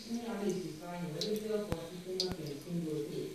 simili sistema a livello di gioco, sistema che singolo